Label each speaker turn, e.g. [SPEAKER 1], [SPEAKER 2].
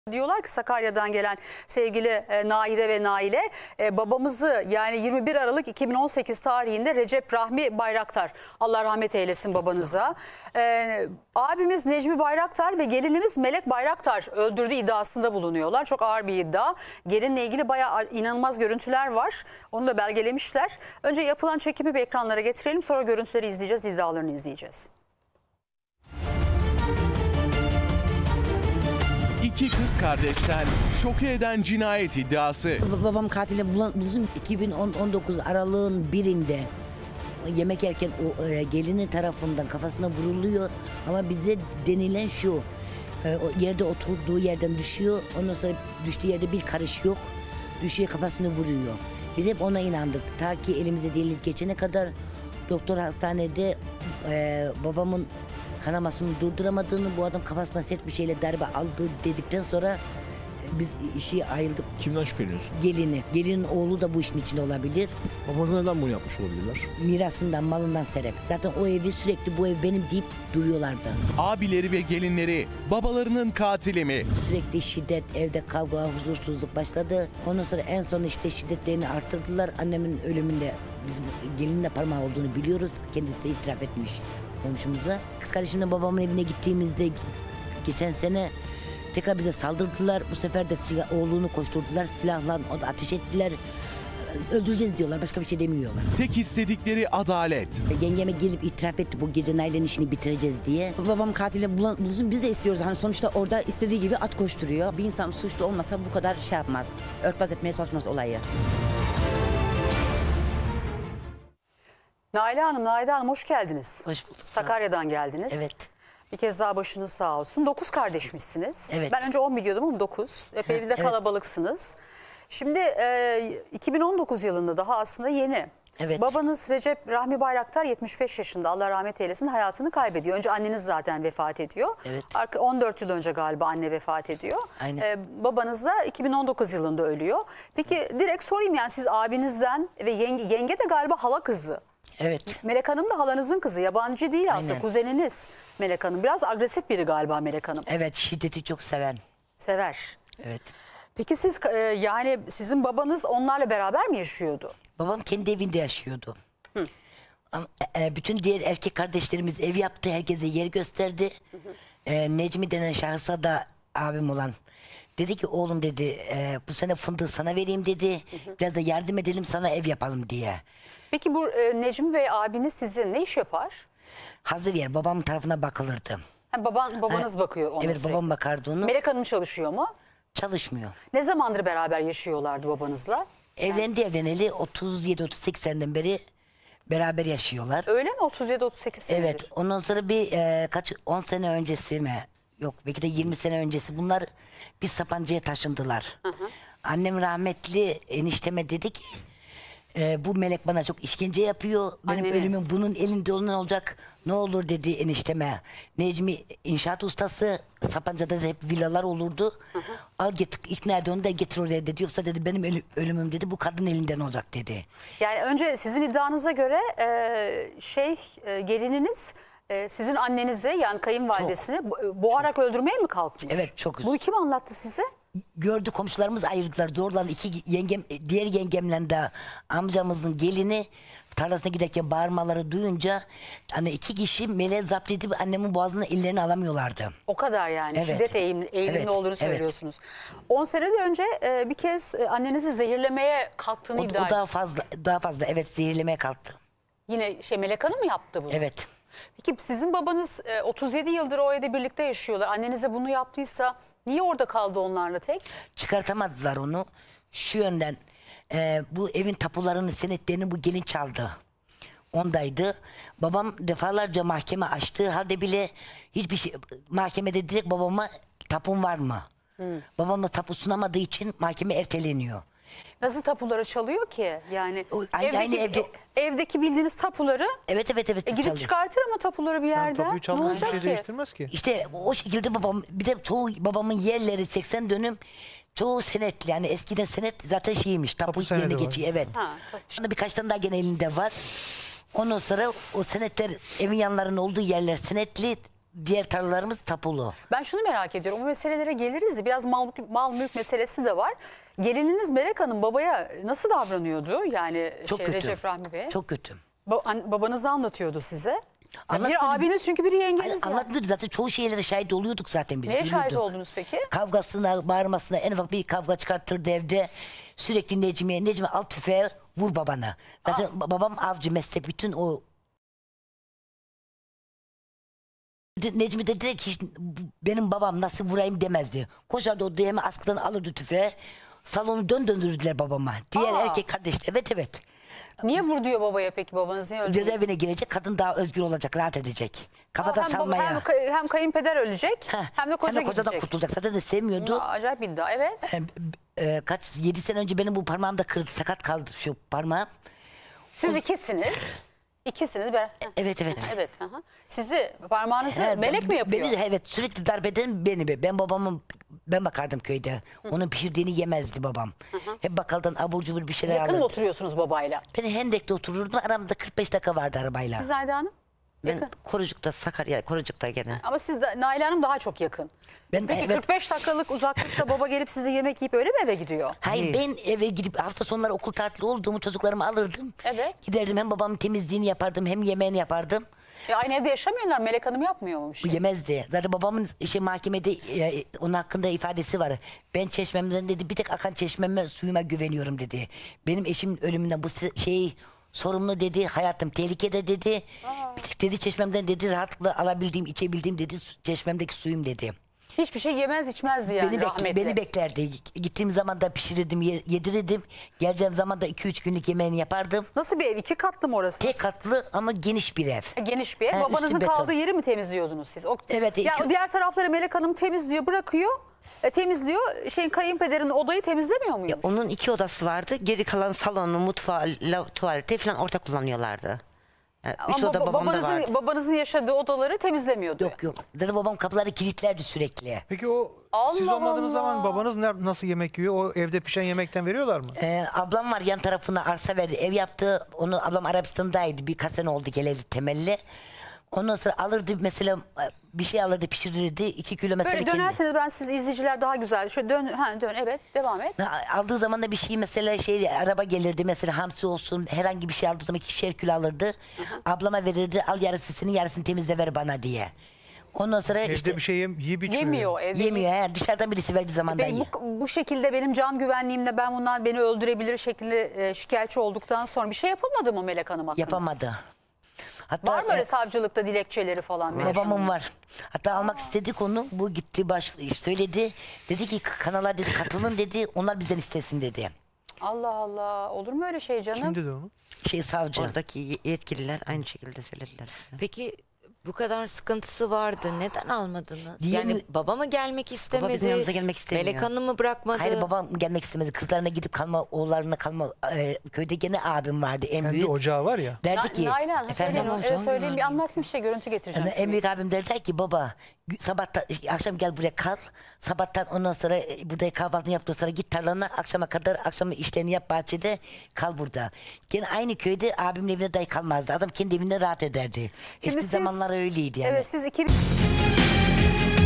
[SPEAKER 1] Diyorlar ki Sakarya'dan gelen sevgili Naide ve Naile babamızı, yani 21 Aralık 2018 tarihinde Recep Rahmi Bayraktar, Allah rahmet eylesin babanıza, abimiz Necmi Bayraktar ve gelinimiz Melek Bayraktar öldürdüğü iddiasında bulunuyorlar. Çok ağır bir iddia. Gelinle ilgili bayağı inanılmaz görüntüler var. Onu da belgelemişler. Önce yapılan çekimi bir ekranlara getirelim, sonra görüntüleri izleyeceğiz, iddialarını izleyeceğiz.
[SPEAKER 2] İki kız kardeşten şoke eden cinayet iddiası.
[SPEAKER 3] Babam katili bulunsun 2019 Aralık'ın birinde yemek yerken o gelinin tarafından kafasına vuruluyor. Ama bize denilen şu, o yerde oturduğu yerden düşüyor. Ondan sonra düştüğü yerde bir karış yok. Düşüyor, kafasını vuruyor. Biz hep ona inandık. Ta ki elimize delil geçene kadar doktor hastanede babamın kanamasını durduramadığını, bu adam kafasına sert bir şeyle darbe aldı dedikten sonra biz işi ayrıldık.
[SPEAKER 4] Kimden şüpheleniyorsun?
[SPEAKER 3] Gelini. Gelinin oğlu da bu işin içinde olabilir.
[SPEAKER 4] Babanıza neden bunu yapmış olabilirler?
[SPEAKER 3] Mirasından, malından sebep. Zaten o evi sürekli bu ev benim deyip duruyorlardı.
[SPEAKER 2] Abileri ve gelinleri babalarının katili mi?
[SPEAKER 3] Sürekli şiddet, evde kavga, huzursuzluk başladı. Ondan sonra en son işte şiddetlerini arttırdılar. Annemin ölümünde biz gelinle parmağı olduğunu biliyoruz. Kendisi de itiraf etmiş komşumuza. Kız kardeşimle babamın evine gittiğimizde geçen sene tekrar bize saldırdılar. Bu sefer de oğlunu koşturdular. Silahla ateş ettiler. Öldüreceğiz diyorlar. Başka bir şey demiyorlar.
[SPEAKER 2] Tek istedikleri adalet.
[SPEAKER 3] Yengeme gelip itiraf etti bu gece Nail'in işini bitireceğiz diye.
[SPEAKER 5] Babam katili bulsun, biz de istiyoruz. Hani sonuçta orada istediği gibi at koşturuyor. Bir insan suçlu olmasa bu kadar şey yapmaz. Örtbas etmeye çalışmaz olayı.
[SPEAKER 1] Naide Hanım hoş geldiniz.
[SPEAKER 3] Hoş bulduk.
[SPEAKER 1] Sakarya'dan geldiniz.
[SPEAKER 3] Evet.
[SPEAKER 1] Bir kez daha başınız sağ olsun. 9 kardeşmişsiniz.
[SPEAKER 3] Evet.
[SPEAKER 1] Ben önce 10 biliyordum ama 9. Epey bir de kalabalıksınız. Şimdi 2019 yılında daha aslında yeni.
[SPEAKER 3] Evet.
[SPEAKER 1] Babanız Recep Rahmi Bayraktar 75 yaşında, Allah rahmet eylesin, hayatını kaybediyor. Önce anneniz zaten vefat ediyor.
[SPEAKER 3] Evet.
[SPEAKER 1] 14 yıl önce galiba anne vefat ediyor.
[SPEAKER 3] Aynen.
[SPEAKER 1] Babanız da 2019 yılında ölüyor. Peki direkt sorayım, yani siz abinizden ve yenge de galiba hala kızı.
[SPEAKER 3] Evet.
[SPEAKER 1] Melek Hanım da halanızın kızı. Yabancı değil aslında.
[SPEAKER 3] Aynen.
[SPEAKER 1] Kuzeniniz Melek Hanım. Biraz agresif biri galiba Melek Hanım.
[SPEAKER 3] Evet, şiddeti çok seven.
[SPEAKER 1] Sever.
[SPEAKER 3] Evet.
[SPEAKER 1] Peki siz yani sizin babanız onlarla beraber mi yaşıyordu?
[SPEAKER 3] Babam kendi evinde yaşıyordu. Ama, bütün diğer erkek kardeşlerimiz ev yaptı. Herkese yer gösterdi. Necmi denen şahısa da abim olan dedi ki oğlum dedi bu sene fındığı sana vereyim dedi. Biraz da yardım edelim, sana ev yapalım diye.
[SPEAKER 1] Peki bu Necmi Bey abiniz sizin ne iş yapar?
[SPEAKER 3] Hazır yer babamın tarafına bakılırdı.
[SPEAKER 1] Ha, babanız bakıyor ona
[SPEAKER 3] Evet,
[SPEAKER 1] sürekli.
[SPEAKER 3] babam bakardı onu.
[SPEAKER 1] Melek Hanım çalışıyor mu?
[SPEAKER 3] Çalışmıyor.
[SPEAKER 1] Ne zamandır beraber yaşıyorlardı babanızla?
[SPEAKER 3] Evleneli 37-38 seneden beri beraber yaşıyorlar.
[SPEAKER 1] Öyle mi? 37-38 senedir.
[SPEAKER 3] Evet, ondan sonra bir 10 sene öncesi mi? Yok, belki de 20 sene öncesi bunlar bir Sapanca'ya taşındılar. Annem rahmetli enişteme dedi ki bu Melek bana çok işkence yapıyor. Benim
[SPEAKER 1] Anneniz.
[SPEAKER 3] ölümüm bunun elinde olan olacak. Ne olur dedi enişteme. Necmi inşaat ustası, Sapanca'da da hep villalar olurdu. Al git, ikna et onu da getir oraya dedi. Yoksa dedi benim ölümüm dedi bu kadın elinden olacak dedi.
[SPEAKER 1] Yani önce sizin iddianıza göre gelininiz sizin annenize, yani kayınvalidesini boğarak öldürmeye mi kalkmış?
[SPEAKER 3] Evet, çok üzüldüm.
[SPEAKER 1] Bunu kim anlattı size?
[SPEAKER 3] Gördü, komşularımız ayırdılar zorlandı. Diğer yengemle de amcamızın gelini tarlasına giderken bağırmaları duyunca hani iki kişi meleğe zapt edip annemin boğazına ellerini alamıyorlardı.
[SPEAKER 1] O kadar yani.
[SPEAKER 3] Evet.
[SPEAKER 1] Şiddet eğilimli
[SPEAKER 3] Evet,
[SPEAKER 1] olduğunu
[SPEAKER 3] evet.
[SPEAKER 1] söylüyorsunuz. 10 sene de önce bir kez annenizi zehirlemeye kalktığını iddia
[SPEAKER 3] O
[SPEAKER 1] etti.
[SPEAKER 3] daha fazla evet, zehirlemeye kalktı.
[SPEAKER 1] Yine Melek Hanım mı yaptı bunu?
[SPEAKER 3] Evet.
[SPEAKER 1] Peki sizin babanız 37 yıldır o evde birlikte yaşıyorlar. Annenize bunu yaptıysa niye orada kaldı onlarla tek?
[SPEAKER 3] Çıkartamadılar onu. Şu yönden bu evin tapularını, senetlerini bu gelin çaldı. Ondaydı. Babam defalarca mahkeme açtığı halde bile hiçbir şey, mahkemede direkt babama tapun var mı? Babam da tapu sunamadığı için mahkeme erteleniyor.
[SPEAKER 1] Nasıl tapuları çalıyor ki? Yani evdeki bildiğiniz tapuları
[SPEAKER 3] Evet
[SPEAKER 1] gidip
[SPEAKER 3] çalıyor.
[SPEAKER 1] çıkartır ama tapuları bir yerden.
[SPEAKER 4] Tapuyu
[SPEAKER 1] Ne
[SPEAKER 4] çalması bir
[SPEAKER 1] olacak
[SPEAKER 4] şey
[SPEAKER 1] ki?
[SPEAKER 4] değiştirmez ki.
[SPEAKER 3] İşte o şekilde babam, bir de çoğu babamın yerleri 80 dönüm, çoğu senetli, yani eskiden senet zaten şeymiş, tapu yerine
[SPEAKER 4] senedi var.
[SPEAKER 3] geçiyor, evet.
[SPEAKER 1] Ha,
[SPEAKER 3] Şu anda birkaç tane daha gene elinde var. Ondan sonra o senetler, evin yanlarının olduğu yerler senetli, diğer tarlalarımız tapulu.
[SPEAKER 1] Ben şunu merak ediyorum. O meselelere geliriz de biraz mal mülk meselesi de var. Gelininiz Melek Hanım babaya nasıl davranıyordu? Yani
[SPEAKER 3] Çok kötü.
[SPEAKER 1] Recep Rahmi Bey.
[SPEAKER 3] Çok kötü.
[SPEAKER 1] Babanız da anlatıyordu size.
[SPEAKER 3] Anlatmadı.
[SPEAKER 1] Bir abiniz çünkü biri yengeniz. Yani.
[SPEAKER 3] Anlatmıyordu zaten, çoğu şeylere şahit oluyorduk zaten biz.
[SPEAKER 1] Neye şahit
[SPEAKER 3] biliyorduk.
[SPEAKER 1] oldunuz peki?
[SPEAKER 3] Kavgasına, bağırmasına, en ufak bir kavga çıkartırdı evde. Sürekli Necmi al tüfeği vur babana. Zaten babam avcı meslek, bütün o... Necmi de direkt hiç benim babam nasıl vurayım demezdi. Koşardı odaya, hemen askıdan alırdı tüfeği. Salonu döndürdüler babama. Diğer erkek kardeş, evet.
[SPEAKER 1] Niye vur diyor babaya peki, babanız niye öldürüyor?
[SPEAKER 3] Cezaevine girecek, kadın daha özgür olacak, rahat edecek. Kafadan salmaya.
[SPEAKER 1] Hem kayınpeder ölecek hem de koca
[SPEAKER 3] kocadan
[SPEAKER 1] gidecek.
[SPEAKER 3] kurtulacak. Zaten de sevmiyordu.
[SPEAKER 1] Acayip iddia, evet.
[SPEAKER 3] Kaç 7 sene önce benim bu parmağım da kırdı, sakat kaldı şu parmağım.
[SPEAKER 1] Siz ikisiniz. İkisiniz.
[SPEAKER 3] Evet.
[SPEAKER 1] Evet. Aha. Sizi parmağınızı Melek mi yapıyor?
[SPEAKER 3] Evet, sürekli darp eden beni. Ben bakardım köyde. Onun pişirdiğini yemezdi babam. Hep bakkaldan abur cubur bir şeyler
[SPEAKER 1] Yakın mı
[SPEAKER 3] alırdı.
[SPEAKER 1] oturuyorsunuz babayla?
[SPEAKER 3] Ben Hendek'te otururdum. Aramda 45 dakika vardı arabayla.
[SPEAKER 1] Siz Naide Hanım?
[SPEAKER 6] Ben Korucuk'ta, Sakarya, Korucuk'ta gene.
[SPEAKER 1] Ama siz de Nail Hanım daha çok yakın.
[SPEAKER 3] Ben,
[SPEAKER 1] Peki 45 dakikalık uzaklıkta baba gelip sizle yemek yiyip öyle mi eve gidiyor?
[SPEAKER 3] Hayır, ben eve gidip hafta sonları okul tatili olduğumu çocuklarımı alırdım.
[SPEAKER 1] Evet.
[SPEAKER 3] Giderdim, hem babamın temizliğini yapardım hem yemeğini yapardım.
[SPEAKER 1] Aynı evde yaşamıyorlar. Melek Hanım yapmıyor mu bir şey?
[SPEAKER 3] Yemezdi. Zaten babamın mahkemede onun hakkında ifadesi var. Ben çeşmemden dedi, bir tek akan çeşmeme suyuma güveniyorum dedi. Benim eşimin ölümünden bu sorumlu dedi, hayatım tehlikede dedi. Bir tek dedi çeşmemden dedi rahatlıkla alabildiğim, içebildiğim dedi, çeşmemdeki suyum dedi.
[SPEAKER 1] Hiçbir şey yemez içmezdi yani rahmetli.
[SPEAKER 3] Beni beklerdi. Gittiğim zaman da pişirirdim, yedirirdim. Geleceğim zaman da 2-3 günlük yemeğini yapardım.
[SPEAKER 1] Nasıl bir ev? 2 katlı mı orası?
[SPEAKER 3] Tek katlı ama geniş bir ev.
[SPEAKER 1] Geniş bir ev.
[SPEAKER 3] He,
[SPEAKER 1] Babanızın
[SPEAKER 3] üstü beton.
[SPEAKER 1] kaldığı yeri mi temizliyordunuz siz?
[SPEAKER 3] Evet,
[SPEAKER 1] Yani diğer tarafları Melek Hanım temizliyor, bırakıyor. Temizliyor. Kayınpederin odayı temizlemiyor muymuş?
[SPEAKER 6] Onun 2 odası vardı. Geri kalan salonu, mutfağı, tuvaleti falan ortak kullanıyorlardı. Yani 3 oda babamda vardı.
[SPEAKER 1] Babanızın yaşadığı odaları temizlemiyordu.
[SPEAKER 3] Yok. Dedi babam kapıları kilitlerdi sürekli.
[SPEAKER 4] Peki o siz
[SPEAKER 1] Allah
[SPEAKER 4] olmadığınız zaman
[SPEAKER 1] Allah.
[SPEAKER 4] babanız nasıl yemek yiyor? O evde pişen yemekten veriyorlar mı?
[SPEAKER 3] Ablam var, yan tarafına arsa verdi, ev yaptı. Onu ablam Arabistan'daydı, birkaç sene oldu geleli temelli. Ondan sonra alırdı mesela, bir şey alırdı pişirirdi, 2 kilo mesela
[SPEAKER 1] Böyle dönerseniz ben siz izleyiciler daha güzel. Şöyle dön evet devam et.
[SPEAKER 3] Aldığı zaman da bir şey mesela araba gelirdi mesela, hamsi olsun herhangi bir şey aldığı zaman 2'şer kilo alırdı. Ablama verirdi, al yarısını yarısını temizle ver bana diye. Ondan sonra
[SPEAKER 4] Evde bir şey yiyip içmiyor.
[SPEAKER 1] Yemiyor evde.
[SPEAKER 3] yemiyor. Dışarıdan birisi verdiği zaman da yiyor.
[SPEAKER 1] Bu şekilde benim can güvenliğimle ben bundan beni öldürebilir şekilde şikayetçi olduktan sonra bir şey yapılmadı mı Melek Hanım hakkında?
[SPEAKER 3] Yapamadı. Hatta,
[SPEAKER 1] Var mı öyle savcılıkta dilekçeleri falan? Melek
[SPEAKER 3] babamın
[SPEAKER 1] Hanım?
[SPEAKER 3] var. Hatta almak istedik onu. Bu gitti söyledi. Dedi ki kanala dedi katılın dedi. Onlar bizden istesin dedi.
[SPEAKER 1] Allah Allah. Olur mu öyle şey canım?
[SPEAKER 4] Kim dedi onu?
[SPEAKER 3] Savcı.
[SPEAKER 6] Oradaki yetkililer aynı şekilde söylediler.
[SPEAKER 7] Peki bu kadar sıkıntısı vardı. Neden almadınız?
[SPEAKER 3] Diye
[SPEAKER 7] Yani
[SPEAKER 3] mi-
[SPEAKER 7] baba mı gelmek istemedi?
[SPEAKER 3] bizim yanımıza gelmek istemiyor.
[SPEAKER 7] Melek Hanım mı bırakmadı?
[SPEAKER 3] Hayır, babam gelmek istemedi. Kızlarına gidip kalma, oğullarına kalma. Köyde gene abim vardı en
[SPEAKER 4] Kendi
[SPEAKER 3] büyük.
[SPEAKER 4] ocağı var ya.
[SPEAKER 3] Derdi ki
[SPEAKER 1] Nalan
[SPEAKER 3] efendim,
[SPEAKER 1] söyleyeyim bir anlatsın bir şey görüntü getireceğim.
[SPEAKER 3] en büyük abim derdi ki baba sabahtan akşam gel buraya kal. Sabahtan ondan sonra burada kahvaltını yaptıktan sonra git tarlana, akşama kadar akşam işlerini yap bahçede, kal burada. Gene aynı köyde abimin evinde dahi kalmazdı. Adam kendi evinde rahat ederdi.
[SPEAKER 1] Şimdi
[SPEAKER 3] Eski
[SPEAKER 1] siz-
[SPEAKER 3] zamanlar öyleydi yani.
[SPEAKER 1] Evet siz 2000...